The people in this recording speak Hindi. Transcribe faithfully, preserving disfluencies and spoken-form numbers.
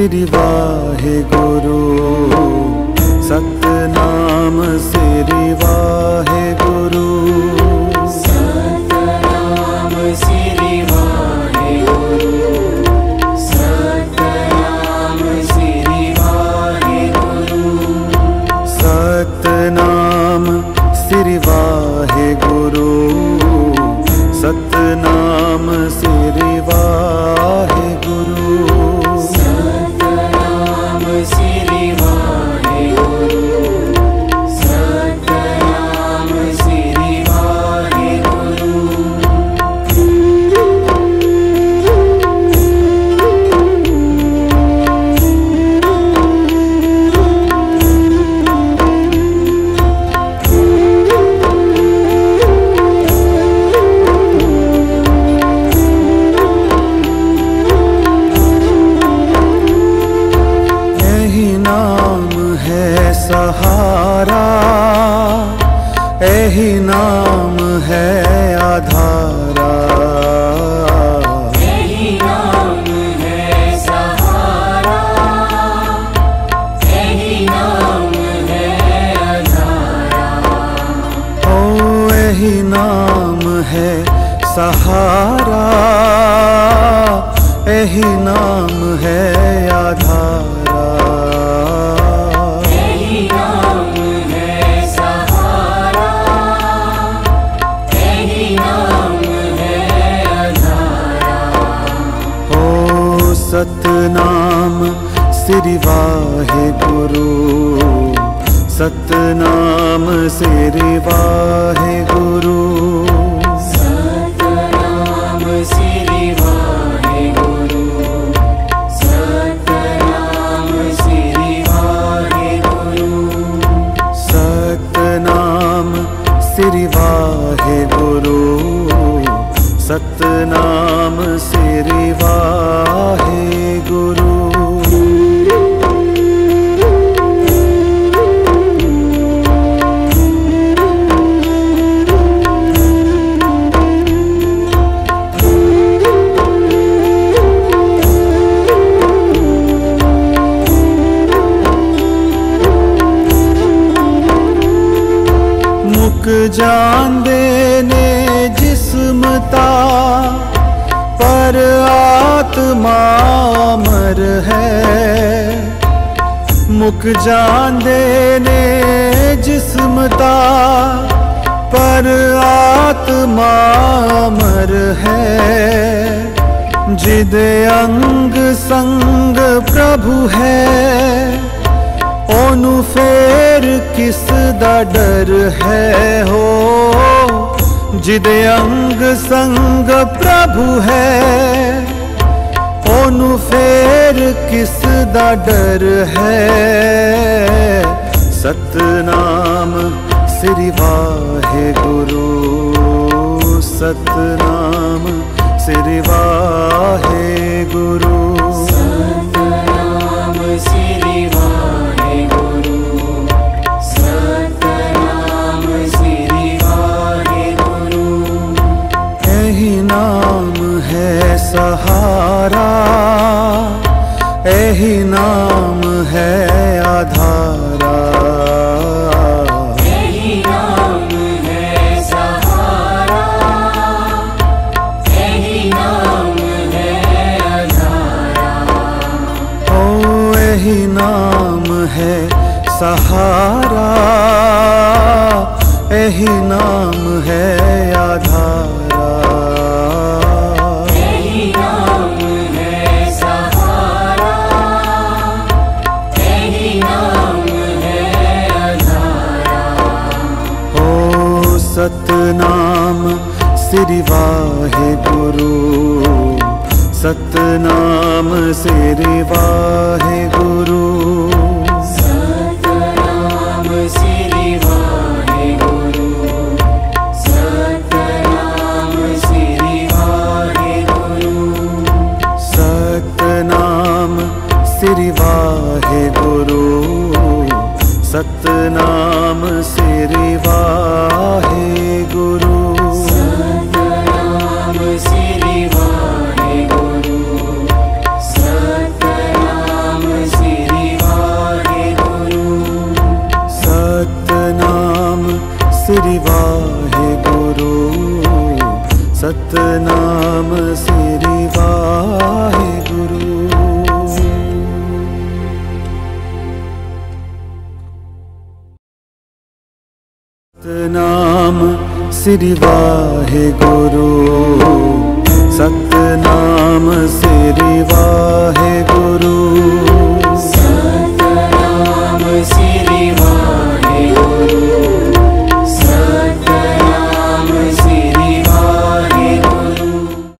श्री वाहे गुरु, सतनाम श्री वाहे गुरु, सतनाम श्री वाहे गुरु, सतनाम श्री वाहे गुरु, सतनाम श्री वाहे गुरु, सतनाम श्री वाहे गुरु, सतनाम श्री वाहे गुरु, सतनाम श्री वाहे गुरु। सहारा यही नाम है आधारा, यही नाम है सहारा, यही नाम है आधारा, ओ यही नाम है सहारा, यही नाम है आधारा, सतनाम श्री वाहे गुरु, सतनाम श्री वाहे गुरु, सतनाम श्री वाहे गुरु, सतनाम श्री वाहे गुरु, सतनाम श्री वाहे गुरु, सतनाम श्री वाहे गुरु। मुक जान देने जिस्मता पर आत्मा अमर है, मुक जान देने जिस्मता पर आत्मा अमर है, जिद अंग संग प्रभु है, ओनु फेर किस दा डर है हो, जिद अंग संग प्रभु है, ओनु फेर किस दा डर है, सतनाम श्री वाहे गुरु, सतनाम श्री वाहे गुरु, सतनाम श्री वाहे गुरु, सतनाम श्री वाहे गुरु। यही नाम है सहारा, यही नाम है आधारा, यही नाम है सहारा, यही नाम है आधारा, ओ यही नाम है सहारा, यही नाम है आधारा, यही नाम है सहारा, यही नाम है आधारा, ओ सतनाम श्री वाहे गुरु, सतनाम श्री वाहे गुरु, सतनाम श्री वाहे गुरु, सतनाम श्री वाहे गुरु, सतनाम श्री वाहे गुरु, सतनाम श्री वाहे गुरु, सतनाम श्री वाहे गुरु, सतनाम सतनाम श्री वाहेगुरु, सतनाम श्री वाहे